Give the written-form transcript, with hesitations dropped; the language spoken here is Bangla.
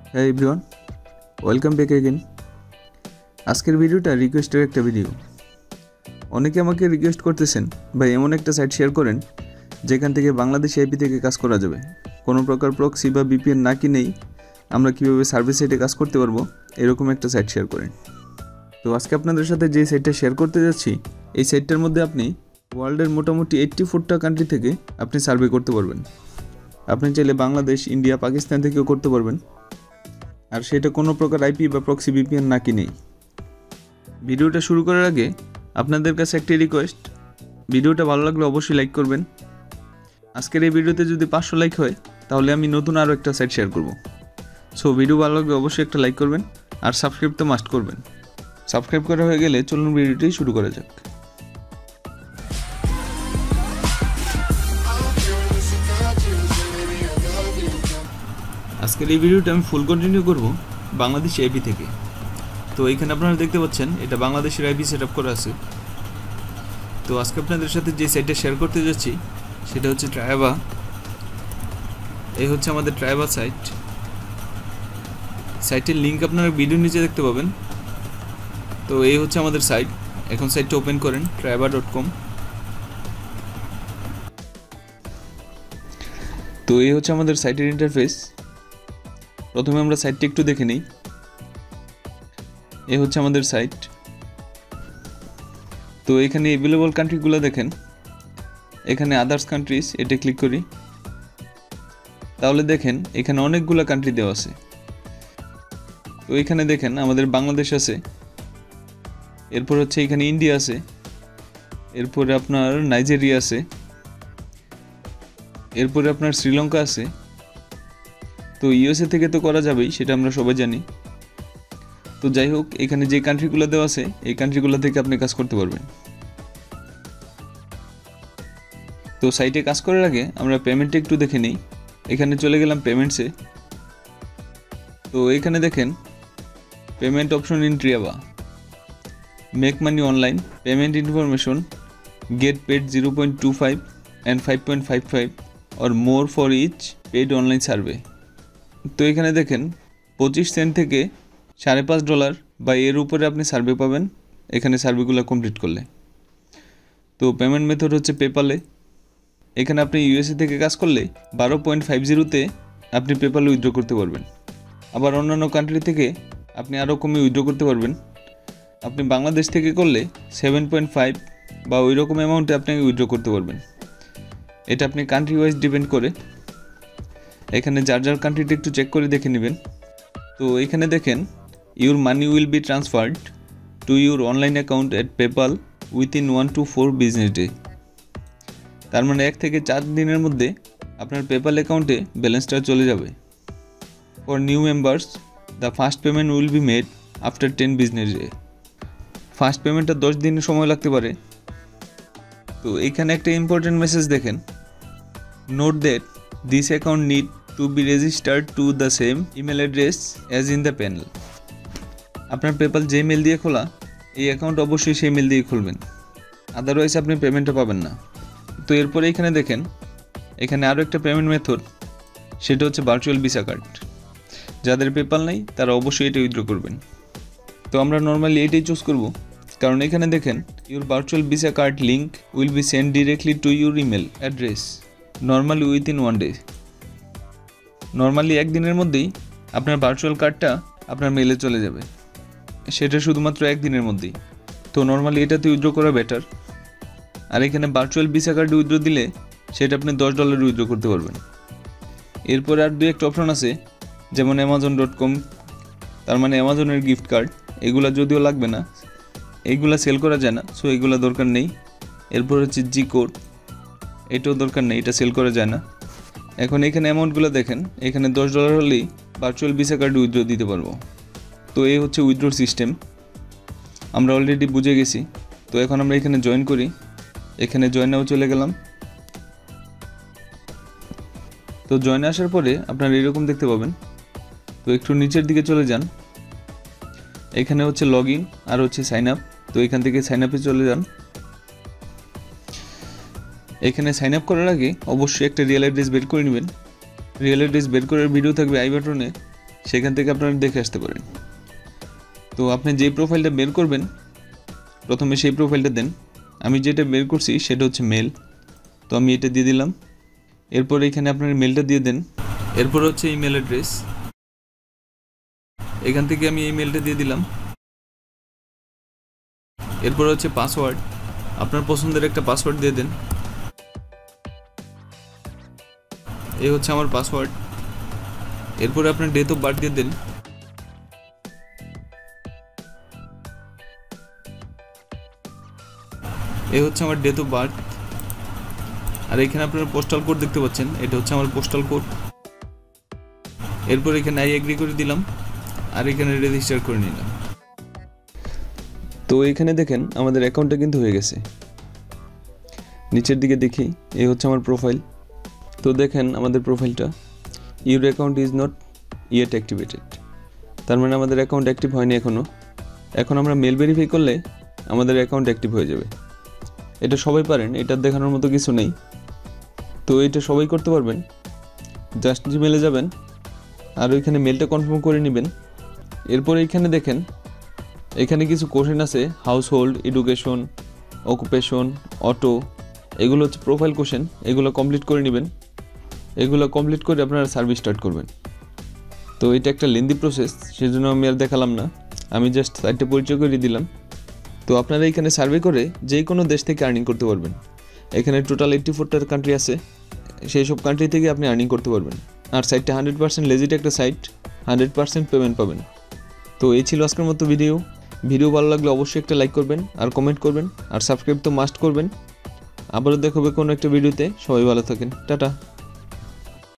হ্যাঁ এভরিওয়ান, ওয়েলকাম ব্যাক এগেন। আজকের ভিডিওটা রিকোয়েস্টের একটা ভিডিও। অনেকে আমাকে রিকোয়েস্ট করতেছেন, ভাই এমন একটা সাইট শেয়ার করেন যেখান থেকে বাংলাদেশ আইপি থেকে কাজ করা যাবে, কোনো প্রকার প্রক্সি বা বিপিএন না কিনেই আমরা কীভাবে সার্ভিস সাইটে কাজ করতে পারবো, এরকম একটা সাইট শেয়ার করেন। তো আজকে আপনাদের সাথে যে সাইটটা শেয়ার করতে যাচ্ছি, এই সাইটটার মধ্যে আপনি ওয়ার্ল্ডের মোটামুটি 84টা কান্ট্রি থেকে আপনি সার্ভে করতে পারবেন। আপনি চাইলে বাংলাদেশ, ইন্ডিয়া, পাকিস্তান থেকেও করতে পারবেন, আর সেটা কোনো প্রকার আইপি বা প্রক্সি বিপিএন না কিনেই। ভিডিওটা শুরু করার আগে আপনাদের কাছে একটি রিকোয়েস্ট, ভিডিওটা ভালো লাগলে অবশ্যই লাইক করবেন। আজকের এই ভিডিওতে যদি 500 লাইক হয় তাহলে আমি নতুন আরও একটা সাইট শেয়ার করব। সো ভিডিও ভালো লাগলে অবশ্যই একটা লাইক করবেন, আর সাবস্ক্রাইব তো মাস্ট করবেন। সাবস্ক্রাইব করা হয়ে গেলে চলুন ভিডিওটি শুরু করা যাক। আজকের এই ভিডিওটা আমি ফুল কন্টিনিউ করব বাংলাদেশ আইপি থেকে। তো এইখানে আপনারা দেখতে পাচ্ছেন এটা বাংলাদেশের আইপি সেট আপ করা আছে। তো আজকে আপনাদের সাথে যে সাইটটা শেয়ার করতে যাচ্ছি সেটা হচ্ছে ট্রায়াবা। এই হচ্ছে আমাদের ট্রায়াবা সাইট। সাইটের লিঙ্ক আপনারা ভিডিওর নিচে দেখতে পাবেন। তো এই হচ্ছে আমাদের সাইট। এখন সাইটটা ওপেন করেন trayaba.com। তো এই হচ্ছে আমাদের সাইটের ইন্টারফেস। প্রথমে আমরা সাইটটা একটু দেখে নিই। এই হচ্ছে আমাদের সাইট। তো এখানে অ্যাভেলেবল কান্ট্রিগুলো দেখেন, এখানে আদার্স কান্ট্রিজ, এটা ক্লিক করি, তাহলে দেখেন এখানে অনেকগুলো কান্ট্রি দেওয়া আছে। তো এখানে দেখেন আমাদের বাংলাদেশ আছে, এরপর হচ্ছে এখানে ইন্ডিয়া আছে, এরপরে আপনার নাইজেরিয়া আছে, এরপরে আপনার শ্রীলঙ্কা আছে। তো ইউএসএ থেকে তো করা যাবেই, সেটা আমরা সবাই জানি। তো যাই হোক, এখানে যে কান্ট্রিগুলো দেওয়া আছে এই কান্ট্রিগুলো থেকে আপনি কাজ করতে পারবেন। তো সাইটে কাজ করার আগে আমরা পেমেন্টটা একটু দেখে নিই। এখানে চলে গেলাম পেমেন্টসে। তো এখানে দেখেন payment option in Triaba, make money online, payment information, get paid 0.25 and 5.55 or more for each paid online survey. তো এখানে দেখেন 25 সেন্ট থেকে $5.5 বা এর উপরে আপনি সার্ভে পাবেন এখানে সার্ভেগুলো কমপ্লিট করলে। তো পেমেন্ট মেথড হচ্ছে পেপালে। এখানে আপনি ইউএসএ থেকে কাজ করলে 12.50-তে আপনি পেপালে উইথড্র করতে পারবেন। আবার অন্যান্য কান্ট্রি থেকে আপনি আরও কমে উইথড্র করতে পারবেন। আপনি বাংলাদেশ থেকে করলে 7.5 বা ওই রকম অ্যামাউন্টে আপনাকে উইথড্র করতে পারবেন। এটা আপনি কান্ট্রি ওয়াইজ ডিপেন্ড করে। এখানে যার যার কান্ট্রিটা একটু চেক করে দেখে নেবেন। তো এখানে দেখেন your money will be transferred to your online account at PayPal within 1 to 4 business day. তার মানে 1 থেকে 4 দিনের মধ্যে আপনার পেপাল অ্যাকাউন্টে ব্যালেন্সটা চলে যাবে। For new members the first payment will be made after 10 business day. First পেমেন্টটা 10 দিনের সময় লাগতে পারে। তো এখানে একটা ইম্পর্টেন্ট মেসেজ দেখেন, note that this account need to be registered to the same email address as in the panel. আপনার পেপাল যে মেল দিয়ে খোলা, এই অ্যাকাউন্ট অবশ্যই সেই মেল দিয়ে খুলবেন, আদারওয়াইজ আপনি পেমেন্টটা পাবেন না। তো এরপরে এখানে দেখেন এখানে আরও একটা পেমেন্ট মেথড, সেটা হচ্ছে ভার্চুয়াল ভিসা কার্ড। যাদের পেপাল নেই তারা অবশ্যই এটা উইথড্র করবেন। তো আমরা নর্মালি এটাই চুজ করব, কারণ এখানে দেখেন your virtual Visa card link will be send directly to your email address normally within 1 day। Normally একদিনের মধ্যেই আপনার ভার্চুয়াল কার্ডটা আপনার মেলে চলে যাবে, সেটা শুধুমাত্র একদিনের মধ্যেই। তো নর্মালি এটাতে উইথড্র করা বেটার। আর এখানে ভার্চুয়াল ভিসা কার্ড উইথড্র দিলে সেটা আপনি $10 উইথড্র করতে পারবেন। এরপরে আর 2-1টা অপশন আছে, যেমন amazon.com, তার মানে অ্যামাজনের গিফট কার্ড। এগুলা যদিও লাগবে না, এইগুলা সেল করা যায় না, সো এগুলা দরকার নেই। এরপর হচ্ছে জি কোড, এটাও দরকার নেই, এটা সেল করা যায় না। এখন এখানে অ্যামাউন্টগুলো দেখেন, এখানে $10 হলেই ভার্চুয়াল ভিসা কার্ড উইথড্র দিতে পারবো। তো এই হচ্ছে উইথড্রোর সিস্টেম, আমরা অলরেডি বুঝে গেছি। তো এখন আমরা এখানে জয়েন করি, এখানে জয়েনেও চলে গেলাম। তো জয়েনে আসার পরে আপনারা এরকম দেখতে পাবেন। তো একটু নিচের দিকে চলে যান, এখানে হচ্ছে লগ ইন আর হচ্ছে সাইন আপ। তো এখান থেকে সাইন আপে চলে যান। এখানে সাইন আপ করার আগে অবশ্যই একটা রিয়েল অ্যাড্রেস বের করে নেবেন। রিয়েল অ্যাড্রেস বের করার ভিডিও থাকবে আই বাটনে, সেখান থেকে আপনারা দেখে আসতে পারেন। তো আপনি যে প্রোফাইলটা বের করবেন প্রথমে সেই প্রোফাইলটা দেন। আমি যেটা বের করছি সেটা হচ্ছে মেল, তো আমি এটা দিয়ে দিলাম। এরপর এখানে আপনার মেলটা দিয়ে দেন। এরপর হচ্ছে ইমেল অ্যাড্রেস, এখান থেকে আমি এই মেলটা দিয়ে দিলাম। এরপর হচ্ছে পাসওয়ার্ড, আপনার পছন্দের একটা পাসওয়ার্ড দিয়ে দেন। এই হচ্ছে আমার পাসওয়ার্ড। এরপরে আপনার ডেট অফ বার্থ দিয়ে দেন। এই হচ্ছে আমার ডেট অফ বার্থ। আর এখানে আপনারা পোস্টাল কোড দেখতে পাচ্ছেন, এটা হচ্ছে আমার পোস্টাল কোড। এরপর এখানে আই এগ্রি করে দিলাম আর এখানে রেজিস্টার করে নিলাম। তো এখানে দেখেন আমাদের অ্যাকাউন্টটা কিন্তু হয়ে গেছে। নিচের দিকে দেখি, এই হচ্ছে আমার প্রোফাইল। তো দেখেন আমাদের প্রোফাইলটা, your account is not yet activated, তার মানে আমাদের অ্যাকাউন্ট অ্যাক্টিভ হয়নি এখনও। এখন আমরা মেল ভেরিফাই করলে আমাদের অ্যাকাউন্ট অ্যাক্টিভ হয়ে যাবে। এটা সবাই পারেন, এটা দেখানোর মতো কিছু নেই। তো এটা সবাই করতে পারবেন। জাস্ট জিমেলে যাবেন আর ওইখানে মেলটা কনফার্ম করে নেবেন। এরপর এইখানে দেখেন এখানে কিছু কোশ্চেন আছে, household, education, occupation, auto, এগুলো হচ্ছে প্রোফাইল কোশ্চেন। এগুলো কমপ্লিট করে নেবেন। এগুলো কমপ্লিট করে আপনারা সার্ভিস স্টার্ট করবেন। তো এটা একটা লেন্দি প্রসেস, সেজন্য আমি আর দেখালাম না, আমি জাস্ট সাইটটা পরিচয় করে দিলাম। তো আপনারা এখানে সার্ভে করে যে কোনো দেশ থেকে আর্নিং করতে পারবেন। এখানে টোটাল 84টা কান্ট্রি আছে, সেই সব কান্ট্রি থেকে আপনি আর্নিং করতে পারবেন। আর সাইটটা 100% লেজিট একটা সাইট, 100% পেমেন্ট পাবেন। তো এই ছিল আজকের মতো ভিডিও ভালো লাগলে অবশ্যই একটা লাইক করবেন আর কমেন্ট করবেন আর সাবস্ক্রাইব তো মাস্ট করবেন। আবারও দেখা হবে কোনো একটা ভিডিওতে। সবাই ভালো থাকেন, টাটা।